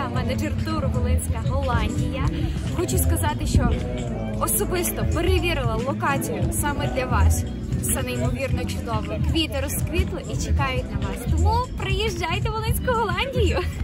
я менеджер туру Волинська Голландія. Хочу сказати, що особисто перевірила локацію саме для вас. Все неймовірно чудово. Квіти розквітли і чекають на вас. Тому приїжджайте в Волинську Голландію!